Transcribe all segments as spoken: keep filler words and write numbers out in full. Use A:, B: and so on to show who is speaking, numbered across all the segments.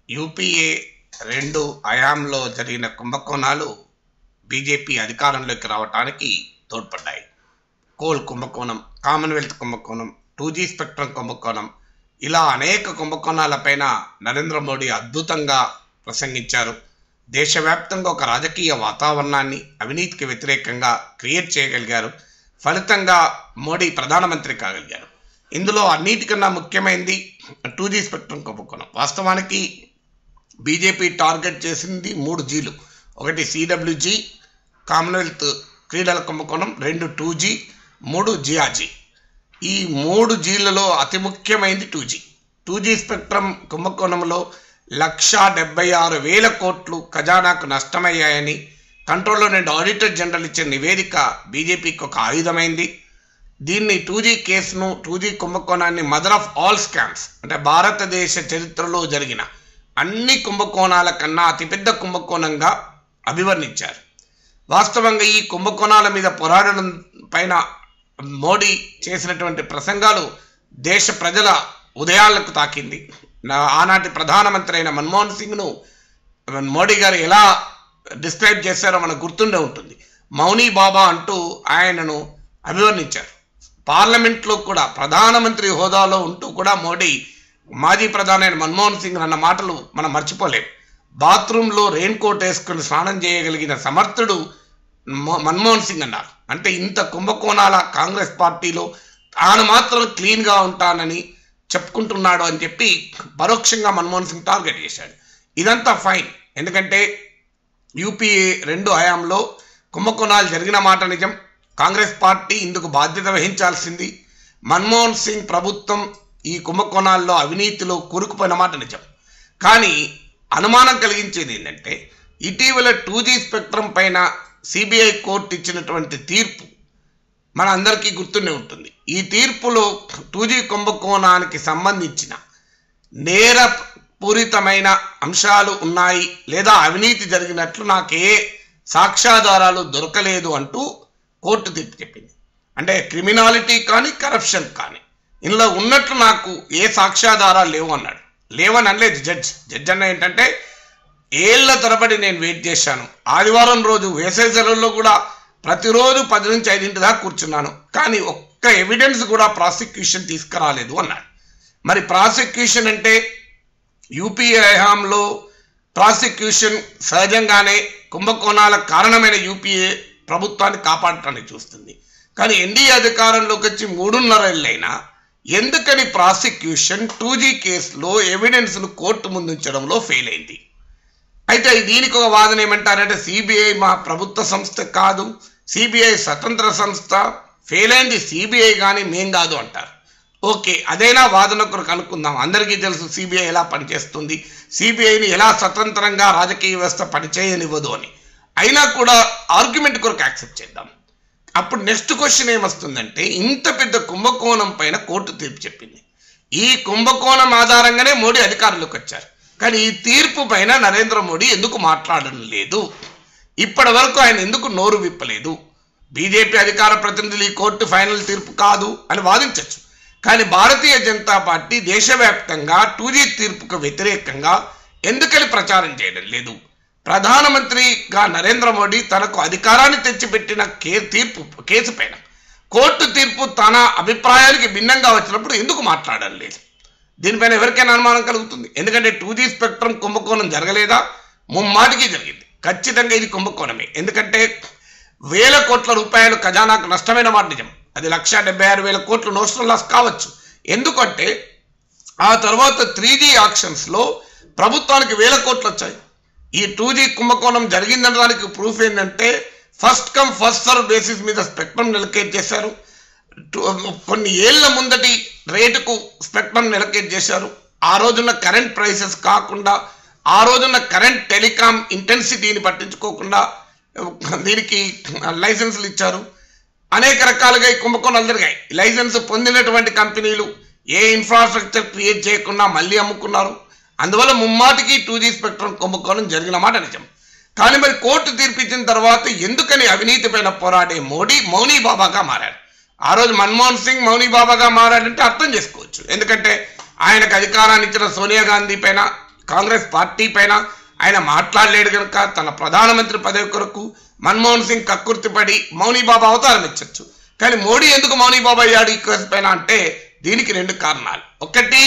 A: UPA రెండు హయాంలో జరిగిన కుంభకోణాలు బీజేపీ అధికారంలోకి రావడానికి తోడ్పడ్డాయి. కోల్ కుంభకోణం, కామన్వెల్త్ కుంభకోణం, టూ జీ స్పెక్ట్రమ్ కుంభకోణం, ఇలా అనేక కుంభకోణాలపైన నరేంద్ర మోడీ అద్భుతంగా ప్రసంగించారు. దేశవ్యాప్తంగా ఒక రాజకీయ వాతావరణాన్ని అవినీతికి వ్యతిరేకంగా క్రియేట్ చేయగలిగారు. ఫలితంగా మోడీ ప్రధానమంత్రి కాగలిగారు. ఇందులో అన్నిటికన్నా ముఖ్యమైనది టూ జీ స్పెక్ట్రమ్ కుంభకోణం. వాస్తవానికి బీజేపీ టార్గెట్ చేసింది మూడు జీలు. ఒకటి సిడబ్ల్యూజీ, కామన్వెల్త్ క్రీడల కుంభకోణం, రెండు టూ జీ, మూడు జియాజీ. ఈ మూడు జీలలో అతి ముఖ్యమైనది two G. Two G spectrum కుంభకోణంలో లక్షా డెబ్బై ఆరు వేల కోట్లు ఖజానాకు నష్టమయ్యాయని కంట్రోలర్ అండ్ ఆడిటర్ జనరల్ ఇచ్చిన నివేదిక బీజేపీకి ఒక ఆయుధమైంది. దీన్ని టూ జీ కేసును, టూ జీ కుంభకోణాన్ని మదర్ ఆఫ్ ఆల్ స్కామ్స్, అంటే భారతదేశ చరిత్రలో జరిగిన అన్ని కుంభకోణాల కన్నా అతిపెద్ద కుంభకోణంగా అభివర్ణించారు. వాస్తవంగా ఈ కుంభకోణాల మీద పోరాడడం పైన మోడీ చేసినటువంటి ప్రసంగాలు దేశ ప్రజల ఉదయాలకు తాకింది. ఆనాటి ప్రధానమంత్రి అయిన మన్మోహన్ సింగ్ను మోడీ గారు ఎలా డిస్క్రైబ్ చేశారో మనకు గుర్తుండే ఉంటుంది. మౌనీ బాబా అంటూ ఆయనను అభివర్ణించారు. పార్లమెంట్లో కూడా ప్రధానమంత్రి హోదాలో ఉంటూ కూడా మోడీ మాజీ ప్రధాని అయిన మన్మోహన్ సింగ్ అన్న మాటలు మనం మర్చిపోలేం. బాత్రూంలో రెయిన్ కోట్ వేసుకుని స్నానం చేయగలిగిన సమర్థుడు మన్మోహన్ సింగ్ అన్నారు. అంటే ఇంత కుంభకోణాల కాంగ్రెస్ పార్టీలో తాను మాత్రం క్లీన్గా ఉంటానని చెప్పుకుంటున్నాడు అని చెప్పి పరోక్షంగా మన్మోహన్ సింగ్ టార్గెట్ చేశాడు. ఇదంతా ఫైన్, ఎందుకంటే యూపీఏ రెండు హయాంలో కుంభకోణాలు జరిగిన మాట నిజం. కాంగ్రెస్ పార్టీ ఇందుకు బాధ్యత వహించాల్సింది. మన్మోహన్ సింగ్ ప్రభుత్వం ఈ కుంభకోణాల్లో అవినీతిలో కూరుకుపోయిన మాట నిజం. కానీ అనుమానం కలిగించేది ఏంటంటే ఇటీవల టూ జీ స్పెక్ట్రమ్ పైన సిబిఐ కోర్టు ఇచ్చినటువంటి తీర్పు మన అందరికీ గుర్తుండే ఉంటుంది. ఈ తీర్పులో టూ జీ కుంభకోణానికి సంబంధించిన నేరపూరితమైన అంశాలు ఉన్నాయి లేదా అవినీతి జరిగినట్లు నాకే సాక్ష్యాధారాలు దొరకలేదు అంటూ కోర్టు తీర్పు చెప్పింది. అంటే క్రిమినాలిటీ కానీ కరప్షన్ కానీ ఇందులో ఉన్నట్లు నాకు ఏ సాక్ష్యాధారాలు లేవు అన్నాడు. లేవని అనలేదు జడ్జ్. జడ్జ్ అన్న ఏంటంటే ఏళ్ల తరబడి నేను వెయిట్ చేశాను. ఆదివారం రోజు వేసవి సెలవుల్లో కూడా ప్రతిరోజు పది నుంచి ఐదింటి దాకా కూర్చున్నాను, కానీ ఒక్క ఎవిడెన్స్ కూడా ప్రాసిక్యూషన్ తీసుకురాలేదు అన్నాడు. మరి ప్రాసిక్యూషన్ అంటే యూపీఏ హయాంలో ప్రాసిక్యూషన్ సహజంగానే కుంభకోణాల కారణమైన యూపీఏ ప్రభుత్వాన్ని కాపాడటానికి చూస్తుంది. కానీ ఎన్డీఏ అధికారంలోకి వచ్చి మూడున్నర ఏళ్ళైనా ఎందుకని ప్రాసిక్యూషన్ టూ జీ కేసులో ఎవిడెన్స్ను కోర్టు ముందుంచడంలో ఫెయిల్ అయింది? అయితే దీనికి ఒక వాదన ఏమంటారంటే సిబిఐ మా ప్రభుత్వ సంస్థ కాదు, సిబిఐ స్వతంత్ర సంస్థ, ఫెయిల్ అయింది సిబిఐ కానీ మేం కాదు అంటారు. ఓకే, అదైనా వాదన కొరకు అనుకుందాం. అందరికీ తెలుసు సిబిఐ ఎలా పనిచేస్తుంది, సిబిఐని ఎలా స్వతంత్రంగా రాజకీయ వ్యవస్థ పనిచేయనివ్వదు అని. అయినా కూడా ఆర్గ్యుమెంట్ కొరకు యాక్సెప్ట్ చేద్దాం. అప్పుడు నెక్స్ట్ క్వశ్చన్ ఏమొస్తుందంటే ఇంత పెద్ద కుంభకోణం పైన కోర్టు తీర్పు చెప్పింది. ఈ కుంభకోణం ఆధారంగానే మోడీ అధికారంలోకి వచ్చారు. కానీ ఈ తీర్పు పైన నరేంద్ర మోడీ ఎందుకు మాట్లాడడం లేదు? ఇప్పటి వరకు ఆయన ఎందుకు నోరు విప్పలేదు? బీజేపీ అధికార ప్రతినిధులు ఈ కోర్టు ఫైనల్ తీర్పు కాదు అని వాదించవచ్చు. కానీ భారతీయ జనతా పార్టీ దేశవ్యాప్తంగా టూ జీ తీర్పుకు వ్యతిరేకంగా ఎందుకని ప్రచారం చేయడం లేదు? ప్రధానమంత్రిగా నరేంద్ర మోడీ తనకు అధికారాన్ని తెచ్చిపెట్టిన కే తీర్పు కేసు పైన కోర్టు తీర్పు తన అభిప్రాయానికి భిన్నంగా వచ్చినప్పుడు ఎందుకు మాట్లాడడం లేదు? దీనిపైన ఎవరికైనా అనుమానం కలుగుతుంది. ఎందుకంటే టూ జీ స్పెక్ట్రమ్ కుంభకోణం జరగలేదా? ముమ్మాటికి జరిగింది. ఖచ్చితంగా ఇది కుంభకోణమే. ఎందుకంటే వేల కోట్ల రూపాయలు ఖజానాకు నష్టమైన మాట నిజం. అది లక్ష డెబ్బై ఆరు వేల కోట్లు నోషనల్ లాస్ కావచ్చు. ఎందుకంటే ఆ తర్వాత త్రీ జీ ఆక్షన్స్లో ప్రభుత్వానికి వేల కోట్లు వచ్చాయి. ఈ టూ జీ కుంభకోణం జరిగిందనడానికి ప్రూఫ్ ఏంటంటే first come first serve basis మీద స్పెక్ట్రమ్ నెలకేట్ చేశారు. కొన్ని ఏళ్ల ముందటి రేటుకు స్పెక్ట్రమ్ నెలకేట్ చేశారు. ఆ రోజున్న కరెంట్ ప్రైసెస్ కాకుండా, ఆ రోజున్న కరెంట్ టెలికాం ఇంటెన్సిటీని పట్టించుకోకుండా దీనికి లైసెన్సులు ఇచ్చారు. అనేక రకాలుగా ఈ కుంభకోణాలు జరిగాయి. లైసెన్స్ పొందినటువంటి కంపెనీలు ఏ ఇన్ఫ్రాస్ట్రక్చర్ క్రియేట్ చేయకుండా మళ్ళీ అమ్ముకున్నారు. అందువల్ల ముమ్మాటికి టూ జీ స్పెక్ట్రమ్ కుంభకోణం జరిగిన మాట నిజం. కానీ మరి కోర్టు తీర్పిచ్చిన తర్వాత ఎందుకని అవినీతి పైన పోరాడే మోడీ మౌనీ బాబాగా మారాడు? ఆ రోజు మన్మోహన్ సింగ్ మౌనీ బాబాగా మారాడంటే అర్థం చేసుకోవచ్చు. ఎందుకంటే ఆయనకు అధికారాన్ని ఇచ్చిన సోనియా గాంధీ పైన కాంగ్రెస్ పార్టీ పైన ఆయన మాట్లాడలేడు కనుక తన ప్రధానమంత్రి పదవి కొరకు మన్మోహన్ సింగ్ కక్కుర్తిపడి మౌనీబాబా అవతారం ఇచ్చచ్చు. కానీ మోడీ ఎందుకు మౌనీబాబా అయ్యాడు ఈ కేసు పైన అంటే దీనికి రెండు కారణాలు. ఒకటి,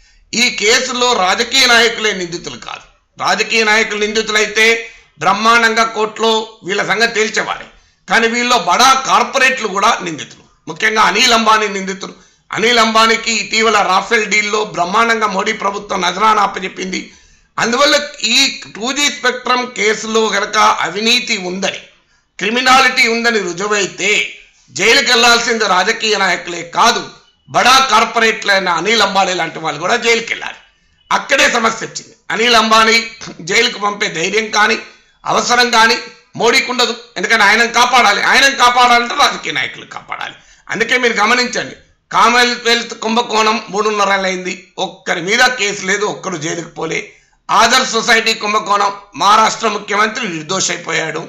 A: ఈ కేసులో రాజకీయ నాయకులే నిందితులు కాదు. రాజకీయ నాయకులు నిందితులైతే బ్రహ్మాండంగా కోర్టులో వీళ్ళ సంగతి తేల్చేవారే. కానీ వీళ్ళలో బడా కార్పొరేట్లు కూడా నిందితులు. ముఖ్యంగా అనిల్ అంబానీ నిందితులు. అనిల్ అంబానీకి ఇటీవల రాఫెల్ డీల్లో బ్రహ్మాండంగా మోడీ ప్రభుత్వం నజరానా అప్పచెప్పింది. అందువల్ల ఈ టూ జీ స్పెక్ట్రమ్ కేసులో కనుక అవినీతి ఉందని, క్రిమినాలిటీ ఉందని రుజువైతే జైలుకి వెళ్లాల్సింది రాజకీయ నాయకులే కాదు, బడా కార్పొరేట్లైన అనిల్ అంబానీ లాంటి వాళ్ళు కూడా జైలుకి వెళ్ళాలి. అక్కడే సమస్య వచ్చింది. అనిల్ అంబానీ జైలుకు పంపే ధైర్యం కానీ అవసరం కానీ మోడీకి ఉండదు. ఎందుకంటే ఆయనను కాపాడాలి. ఆయనను కాపాడాలంటే రాజకీయ నాయకులు కాపాడాలి. అందుకే మీరు గమనించండి, కామన్వెల్త్ కుంభకోణం మూడున్నరలైంది, ఒక్కరి మీద కేసు లేదు, ఒక్కరు జైలుకు పోలే. ఆదర్శ్ సొసైటీ కుంభకోణం మహారాష్ట్ర ముఖ్యమంత్రి నిర్దోషి అయిపోయాడు.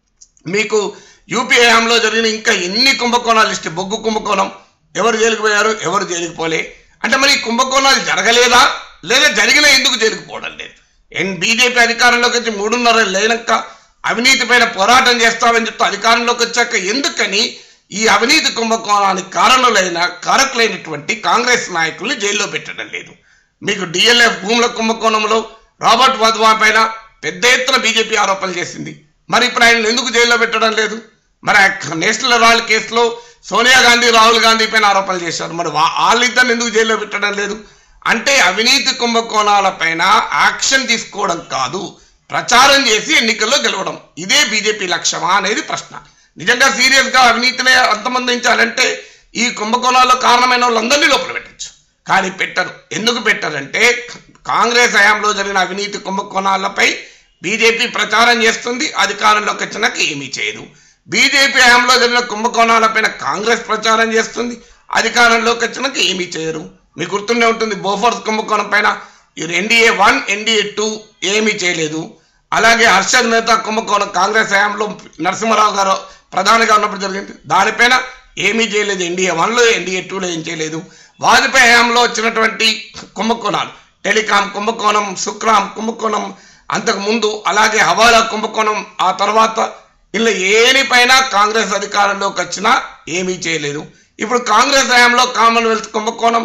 A: మీకు యూపీ హయాంలో జరిగిన ఇంకా ఎన్ని కుంభకోణాలు ఇస్తే బొగ్గు కుంభకోణం ఎవరు జైలుకు పోయారు, ఎవరు జైలుకు పోలే. అంటే మరి ఈ కుంభకోణాలు జరగలేదా, లేదా జరిగినా ఎందుకు జైలుకు పోవడం లేదు? ఎన్ బీజేపీ అధికారంలోకి వచ్చి మూడున్నర లేనక్క అవినీతి పైన పోరాటం చేస్తామని చెప్తూ అధికారంలోకి వచ్చాక ఎందుకని ఈ అవినీతి కుంభకోణానికి కారణులైన కారకులైనటువంటి కాంగ్రెస్ నాయకుల్ని జైల్లో పెట్టడం లేదు? మీకు డిఎల్ఎఫ్ భూముల కుంభకోణంలో రాబర్ట్ వాద్వా పైన పెద్ద ఎత్తున బీజేపీ ఆరోపణలు చేసింది. మరి ఇప్పుడు ఆయన ఎందుకు జైల్లో పెట్టడం లేదు? మరి నేషనల్ రాయల్ కేసులో సోనియా గాంధీ రాహుల్ గాంధీ పైన ఆరోపణలు చేశారు. మరి వాళ్ళిద్దరిని ఎందుకు జైల్లో పెట్టడం లేదు? అంటే అవినీతి కుంభకోణాల పైన యాక్షన్ తీసుకోవడం కాదు, ప్రచారం చేసి ఎన్నికల్లో గెలవడం. ఇదే బీజేపీ లక్ష్యమా అనేది ప్రశ్న. నిజంగా సీరియస్ గా అవినీతిని అంతమందించాలంటే ఈ కుంభకోణాల్లో కారణమైన వాళ్ళందరినీ లోపల పెట్టచ్చు. కానీ పెట్టరు. ఎందుకు పెట్టరంటే కాంగ్రెస్ హయాంలో జరిగిన అవినీతి కుంభకోణాలపై బీజేపీ ప్రచారం చేస్తుంది, అధికారంలోకి వచ్చినాక ఏమీ చేయదు. బీజేపీ హయాంలో జరిగిన కుంభకోణాలపైన కాంగ్రెస్ ప్రచారం చేస్తుంది, అధికారంలోకి వచ్చినాక ఏమీ చేయరు. మీకు గుర్తుండే ఉంటుంది, బోఫోర్స్ కుంభకోణం పైన ఎన్డీఏ వన్ ఎన్డీఏ టూ ఏమీ చేయలేదు. అలాగే హర్షద్ మెహతా కుంభకోణం కాంగ్రెస్ హయాంలో నరసింహారావు గారు ప్రధానిగా ఉన్నప్పుడు జరిగింది, దానిపైన ఏమీ చేయలేదు. ఎన్డీఏ వన్లో ఎన్డీఏ టూలో ఏం చేయలేదు. వాజ్పేయి హయాంలో వచ్చినటువంటి కుంభకోణాలు, టెలికాం కుంభకోణం, సుక్రాం కుంభకోణం అంతకు ముందు, అలాగే హవాలా కుంభకోణం ఆ తర్వాత, ఇలా ఏనిపైన కాంగ్రెస్ అధికారంలోకి వచ్చినా ఏమీ చేయలేదు. ఇప్పుడు కాంగ్రెస్ హయాంలో కామన్వెల్త్ కుంభకోణం,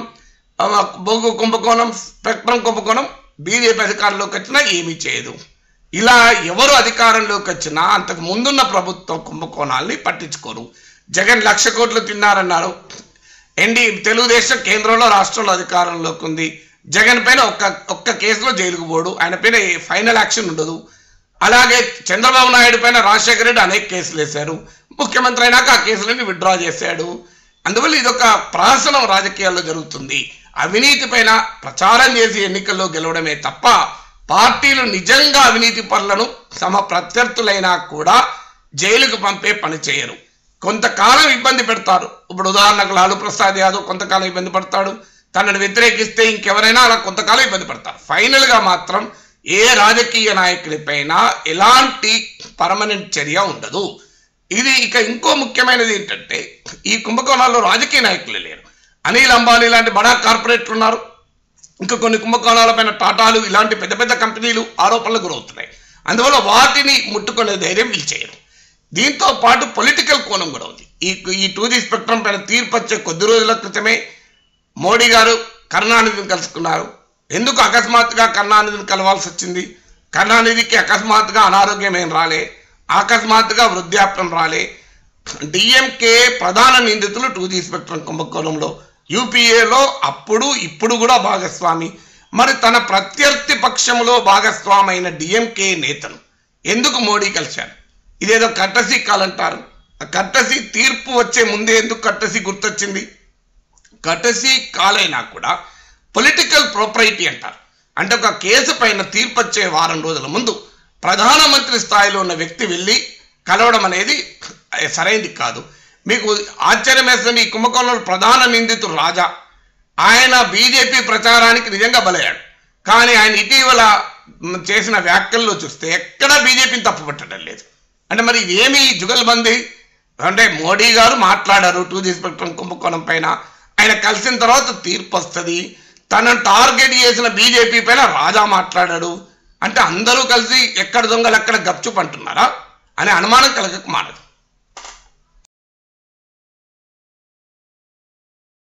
A: బొగ్గు కుంభకోణం, స్పెక్ట్రమ్ కుంభకోణం, బీజేపీ అధికారంలోకి వచ్చినా ఏమీ చేయదు. ఇలా ఎవరు అధికారంలోకి వచ్చినా అంతకు ముందున్న ప్రభుత్వం కుంభకోణాలని పట్టించుకోరు. జగన్ లక్ష కోట్లు తిన్నారన్నారు. ఎన్డీ తెలుగుదేశం కేంద్రంలో రాష్ట్రంలో అధికారంలోకి ఉంది. జగన్ పైన ఒక్క ఒక్క కేసులో జైలుకు పోడు, ఆయన పైన ఫైనల్ యాక్షన్ ఉండదు. అలాగే చంద్రబాబు నాయుడు పైన రాజశేఖర రెడ్డి అనేక కేసులు వేశారు. ముఖ్యమంత్రి అయినాక ఆ కేసులని విత్డ్రా చేశాడు. అందువల్ల ఇదొక ప్రహసనం రాజకీయాల్లో జరుగుతుంది. అవినీతి పైన ప్రచారం చేసి ఎన్నికల్లో గెలవడమే తప్ప పార్టీలు నిజంగా అవినీతి పనులను తమ ప్రత్యర్థులైనా కూడా జైలుకు పంపే పని చేయరు. కొంతకాలం ఇబ్బంది పెడతారు. ఇప్పుడు ఉదాహరణకు లాలూ ప్రసాద్ యాదవ్ కొంతకాలం ఇబ్బంది పడతాడు, తనను వ్యతిరేకిస్తే ఇంకెవరైనా అలా కొంతకాలం ఇబ్బంది పడతారు. ఫైనల్ గా మాత్రం ఏ రాజకీయ నాయకుడిపైన ఎలాంటి పర్మనెంట్ చర్య ఉండదు. ఇది ఇక ఇంకో ముఖ్యమైనది ఏంటంటే ఈ కుంభకోణాల్లో రాజకీయ నాయకులు లేరు. అనిల్ అంబానీ లాంటి బడా కార్పొరేట్లు ఉన్నారు. ఇంకా కొన్ని కుంభకోణాలపైన టాటాలు ఇలాంటి పెద్ద పెద్ద కంపెనీలు ఆరోపణలకు గురవుతున్నాయి. అందువల్ల వాటిని ముట్టుకునే ధైర్యం వీళ్ళు చేయరు. దీంతో పాటు పొలిటికల్ కోణం కూడా ఉంది. ఈ ఈ టూ జీ స్పెక్ట్రమ్ పైన తీర్పు వచ్చే కొద్ది రోజుల క్రితమే మోడీ గారు కరుణానిధిని కలుసుకున్నారు. ఎందుకు అకస్మాత్తుగా కరుణానిధిని కలవాల్సి వచ్చింది? కరుణానిధికి అకస్మాత్తుగా అనారోగ్యం ఏం రాలే, అకస్మాత్తుగా వృద్ధాప్యం రాలే. డిఎంకే ప్రధాన నిందితులు టూ జీ స్పెక్ట్రమ్ కుంభకోణంలో యూపీఏలో అప్పుడు ఇప్పుడు కూడా భాగస్వామి. మరి తన ప్రత్యర్థి పక్షంలో భాగస్వామి అయిన డిఎంకే నేతను ఎందుకు మోడీ కలిశారు? ఇదేదో కట్టసి కాలంటారు. ఆ కట్టసి తీర్పు వచ్చే ముందే ఎందుకు కట్టసి గుర్తొచ్చింది? కట్టసి కాలైనా కూడా పొలిటికల్ ప్రాపర్టీ అంటారు. అంటే ఒక కేసు పైన తీర్పు వచ్చే వారం రోజుల ముందు ప్రధానమంత్రి స్థాయిలో ఉన్న వ్యక్తి వెళ్ళి కలవడం అనేది సరైనది కాదు. మీకు ఆశ్చర్యం వేస్తుంది, ఈ కుంభకోణంలో ప్రధాన నిందితుడు రాజా, ఆయన బీజేపీ ప్రచారానికి నిజంగా బలయ్యాడు. కానీ ఆయన ఇటీవల చేసిన వ్యాఖ్యల్లో చూస్తే ఎక్కడా బీజేపీని తప్పుపట్టడం లేదు. అంటే మరి ఇదేమి జుగల్బందీ? అంటే మోడీ గారు మాట్లాడారు టూ జీ స్పెక్ట్రమ్ కుంభకోణం పైన, ఆయన కలిసిన తర్వాత తీర్పు వస్తుంది, తనను టార్గెట్ చేసిన బీజేపీ పైన రాజా మాట్లాడాడు అంటే అందరూ కలిసి ఎక్కడ దొంగలు అక్కడ గప్చుప్ అంటున్నారా అనే అనుమానం కలగక మానదు.